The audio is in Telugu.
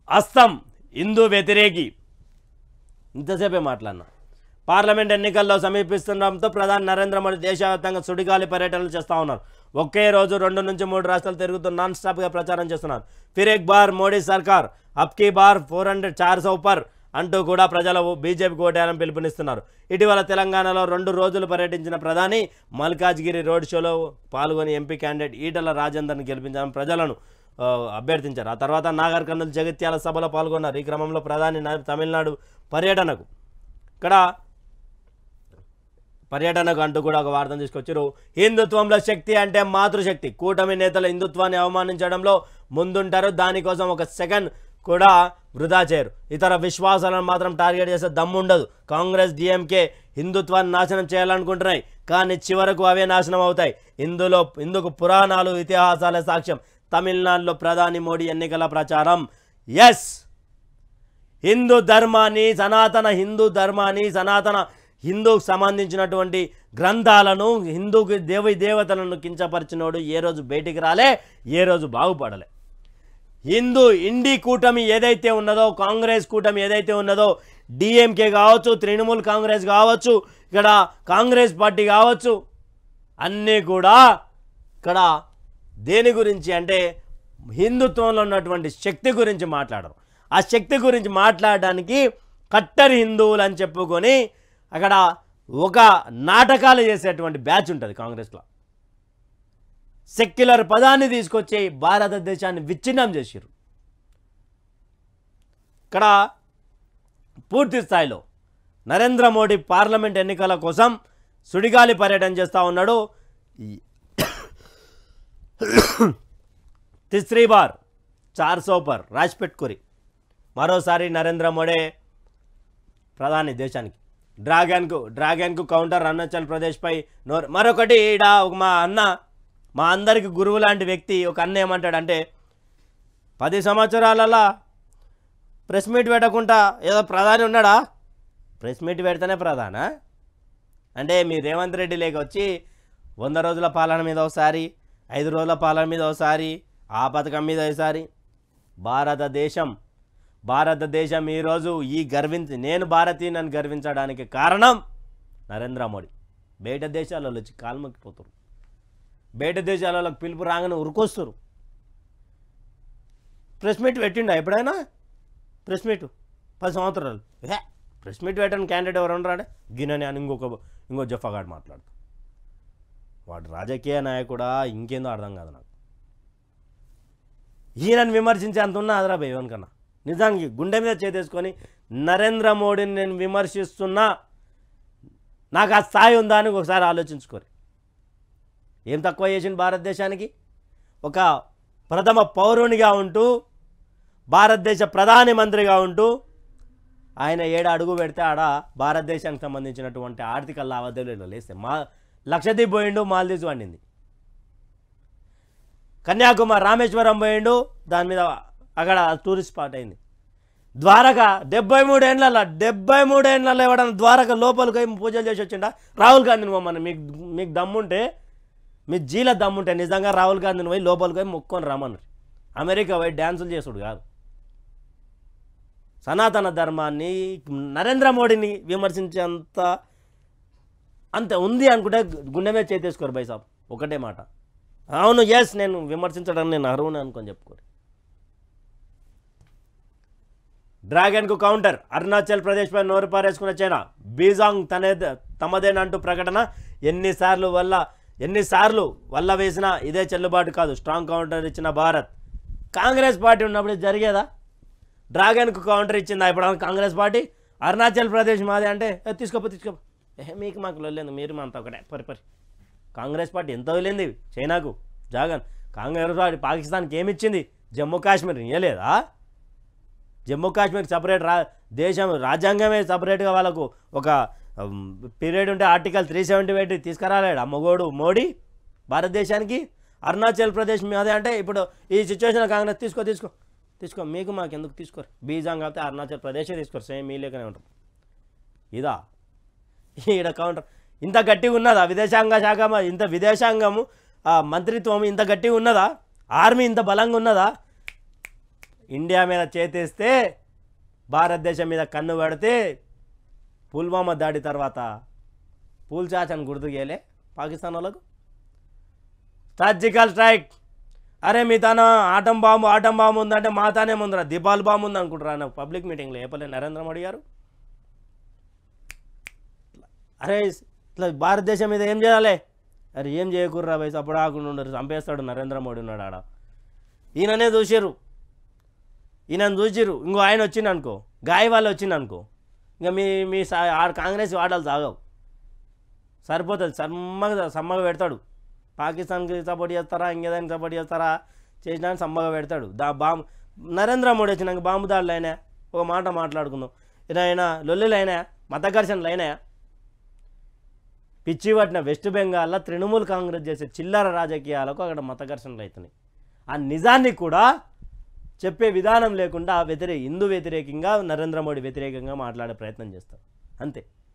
అస్తం హిందూ వ్యతిరేకి ఇంతసేపే మాట్లాడినా పార్లమెంట్ ఎన్నికల్లో సమీపిస్తుండడంతో ప్రధాని నరేంద్ర మోడీ దేశవ్యాప్తంగా సుడిగాలి పర్యటనలు చేస్తూ ఉన్నారు. ఒకే రోజు 2 నుంచి 3 రాష్ట్రాలు తిరుగుతూ నాన్ స్టాప్గా ప్రచారం చేస్తున్నారు. ఫిర్ ఎక్ బార్ మోడీ సర్కార్ అబ్కీ బార్ 400 పర్ అంటూ కూడా ప్రజలు బీజేపీకి ఓటేయాలని పిలుపునిస్తున్నారు. ఇటీవల తెలంగాణలో 2 రోజులు పర్యటించిన ప్రధాని మల్కాజ్గిరి రోడ్ షోలో పాల్గొని ఎంపీ క్యాండిడేట్ ఈటల రాజేందర్ని గెలిపించాలని ప్రజలను అభ్యర్థించారు. ఆ తర్వాత నాగర్ కర్నూలు జగిత్యాల సభలో పాల్గొన్నారు. ఈ క్రమంలో ప్రధాని తమిళనాడు పర్యటనకు అంటూ కూడా ఒక వార్తను తీసుకొచ్చారు. హిందుత్వంలో శక్తి అంటే మాతృశక్తి. కూటమి నేతలు హిందుత్వాన్ని అవమానించడంలో ముందుంటారు. దానికోసం ఒక సెకండ్ కూడా వృధా చేయరు. ఇతర విశ్వాసాలను మాత్రం టార్గెట్ చేసే దమ్ముండదు. కాంగ్రెస్ డిఎంకే హిందుత్వాన్ని నాశనం చేయాలనుకుంటున్నాయి, కానీ చివరకు అవే నాశనం అవుతాయి. ఇందుకు పురాణాలు ఇతిహాసాలే సాక్ష్యం. తమిళనాడులో ప్రధాని మోడీ ఎన్నికల ప్రచారం. ఎస్, సనాతన హిందూకు సంబంధించినటువంటి గ్రంథాలను హిందూకి దేవతలను కించపరిచినోడు ఏ రోజు బయటికి రాలే, ఏ రోజు బాగుపడలే. ఇండి కూటమి ఏదైతే ఉన్నదో, కాంగ్రెస్ కూటమి ఏదైతే ఉన్నదో, డిఎంకే కావచ్చు, తృణమూల్ కాంగ్రెస్ కావచ్చు, ఇక్కడ కాంగ్రెస్ పార్టీ కావచ్చు, అన్నీ కూడా ఇక్కడ దేని గురించి అంటే హిందుత్వంలో ఉన్నటువంటి శక్తి గురించి మాట్లాడరు. ఆ శక్తి గురించి మాట్లాడడానికి కట్టరి హిందువులు అని చెప్పుకొని అక్కడ ఒక నాటకాలు చేసేటువంటి బ్యాచ్ ఉంటుంది కాంగ్రెస్లో. సెక్యులర్ పదాన్ని తీసుకొచ్చి భారతదేశాన్ని విచ్ఛిన్నం చేశారు. ఇక్కడ పూర్తి స్థాయిలో నరేంద్ర మోడీ పార్లమెంట్ ఎన్నికల కోసం సుడిగాలి పర్యటన చేస్తూ ఉన్నాడు. 3 బార్ 400 పర్ రాసి పెట్టుకోరి. మరోసారి నరేంద్ర మోడీ ప్రధాని దేశానికి. డ్రాగన్కు కౌంటర్ అరుణాచల్ ప్రదేశ్పై మరొకటి ఈడ మా అందరికి గురువు లాంటి వ్యక్తి ఒక అన్న ఏమంటాడంటే 10 సంవత్సరాలలో ప్రెస్ మీట్ పెట్టకుండా ఏదో ప్రధాని ఉన్నాడా? ప్రెస్ మీట్ పెడితేనే ప్రధానా అంటే మీ రేవంత్ రెడ్డి లేక వచ్చి 100 రోజుల పాలన మీద ఒకసారి, 5 రోజుల పాలన మీద ఒకసారి, ఆ పథకం మీద ఒకసారి. భారతదేశం ఈరోజు నేను భారతీయుని గర్వించడానికి కారణం నరేంద్ర మోడీ. బయట దేశాలలో వచ్చి కాల్మొక్కిపోతారు, బయట దేశాలకు పిలుపు రాగానే ఉరుకొస్తారు. ప్రెస్ మీట్ పెట్టిండా ఎప్పుడైనా? ప్రెస్ మీట్ 10 సంవత్సరాలు ప్రెస్ మీట్ పెట్టని క్యాండిడేట్ ఎవరు ఉండరాడే గిన్నెని అని ఇంకో జఫాగాడు మాట్లాడుతూ. వాడు రాజకీయ నాయకుడా ఇంకేందో అర్థం కాదు నాకు. ఈయనని విమర్శించే అంత ఉన్నా అదరా భయవన్కన్నా. నిజానికి గుండె మీద చేతేసుకొని నరేంద్ర మోడీని నేను విమర్శిస్తున్నా, నాకు ఆ స్థాయి ఉందా అని ఒకసారి ఆలోచించుకోరు. ఏం తక్కువ చేసింది భారతదేశానికి? ఒక ప్రథమ పౌరునిగా ఉంటూ, భారతదేశ ప్రధాని మంత్రిగా ఉంటూ ఆయన 7 అడుగు పెడితే ఆడ భారతదేశానికి సంబంధించినటువంటి ఆర్థిక లావాదేవీలు లేస్తే లక్షద్వీప్ పోయిండు, మాల్దీవ్స్ వండింది. కన్యాకుమారి రామేశ్వరం పోయిండు, దాని మీద అక్కడ టూరిస్ట్ స్పాట్ అయింది. ద్వారక 73 ఏళ్ళలో ఎవడన్నా ద్వారక లోపలికి పూజలు చేసి వచ్చిండా? రాహుల్ గాంధీని పోమని మీకు దమ్ముంటే, మీ జీల దమ్ముంటే నిజంగా రాహుల్ గాంధీని పోయి లోపలికి పోయి మొక్కొని రమ్మన్నారు. అమెరికా పోయి డ్యాన్సులు చేసుడు కాదు. సనాతన ధర్మాన్ని నరేంద్ర మోడీని విమర్శించేంత ఉంది అనుకుంటే గుండె మీద చేతేసుకోరు బైసాబ్. ఒకటే మాట, అవును ఎస్ నేను విమర్శించడానికి నేను అర్హుని అనుకొని చెప్పుకోరు. డ్రాగన్కు కౌంటర్, అరుణాచల్ ప్రదేశ్పై నోరు పారేసుకున్న చైనా. బీజాంగ్ తమదేనంటూ ప్రకటన. ఎన్నిసార్లు వల్ల వేసినా ఇదే చెల్లుబాటు కాదు. స్ట్రాంగ్ కౌంటర్ ఇచ్చిన భారత్. కాంగ్రెస్ పార్టీ ఉన్నప్పుడు జరిగేదా? డ్రాగన్కు కౌంటర్ ఇచ్చిందా ఇప్పుడు కాంగ్రెస్ పార్టీ? అరుణాచల్ ప్రదేశ్ మాదే అంటే తీసుకోపో మీకు మాకు వెళ్ళింది, మీరు మా అంతా ఒకటే పరి. కాంగ్రెస్ పార్టీ ఎంత వెళ్ళింది చైనాకు? కాంగ్రెస్ పార్టీ పాకిస్తాన్కి ఏమిచ్చింది? జమ్మూ కాశ్మీర్ ఇవ్వలేదా? జమ్మూ కాశ్మీర్కి సపరేట్ దేశం రాజ్యాంగమే సపరేట్గా వాళ్ళకు ఒక పీరియడ్ ఉంటే ఆర్టికల్ 370 పెట్టి తీసుకురాలేడు అమ్మగోడు మోడీ భారతదేశానికి. అరుణాచల్ ప్రదేశ్ మీదే అంటే ఇప్పుడు ఈ సిచ్యువేషన్ కాంగ్రెస్ తీసుకో మీకు మాకు ఎందుకు తీసుకోరు? బీజాంగ్ అయితే అరుణాచల్ ప్రదేశే తీసుకోరు, సేమ్ మీ లేకనే ఉంటారు. ఇదా ఈడ కౌంటర్? ఇంత గట్టిగా ఉన్నదా విదేశాంగ శాఖ? ఇంత విదేశాంగము మంత్రిత్వం ఇంత గట్టిగా ఉన్నదా? ఆర్మీ ఇంత బలంగా ఉన్నదా? ఇండియా మీద చేతేస్తే భారతదేశం మీద కన్ను పడితే పుల్వామా దాడి తర్వాత పూల్ చాచని గుర్తు చేయలే పాకిస్తాన్ వాళ్ళకు సర్జికల్ స్ట్రైక్ అరే మీ తన ఆటం బాంబు ఉందంటే మా తానే ముందర దిపాల్ బాంబు ఉంది అనుకుంటారా నాకు పబ్లిక్ మీటింగ్లో చెప్పలే నరేంద్ర మోడీ గారు అరే ఇట్లా భారతదేశం మీద ఏం చేయాలి అరే ఏం చేయకూర్రా వయసు అప్పుడు ఆకుండా ఉండరు చంపేస్తాడు నరేంద్ర మోడీ ఉన్నాడు ఆడ ఈయననే చూసిర్రు ఇంకో ఆయన వచ్చింది అనుకో గాయ వాళ్ళు వచ్చింది అనుకో ఇంకా మీ కాంగ్రెస్ వాడాలి సాగవు సరిపోతుంది సమ్మగా పెడతాడు పాకిస్తాన్కి సపోర్ట్ చేస్తారా ఇంకేదానికి సపోర్ట్ చేస్తారా చేసినానికి సమ్మగా పెడతాడు నరేంద్ర మోడీ వచ్చినాక బాంబు దాడులు అయినా ఒక మాట మాట్లాడుకుందాం ఇదైనా లొల్లులు అయినా మత ఘర్షణలు అయినాయా పిచ్చి పట్టిన వెస్ట్ బెంగాల్లో తృణమూల్ కాంగ్రెస్ చేసే చిల్లర రాజకీయాలకు అక్కడ మత ఘర్షణలు అవుతున్నాయి ఆ నిజాన్ని కూడా చెప్పే విధానం లేకుండా హిందూ వ్యతిరేకంగా నరేంద్ర మోడీ వ్యతిరేకంగా మాట్లాడే ప్రయత్నం చేస్తారు అంతే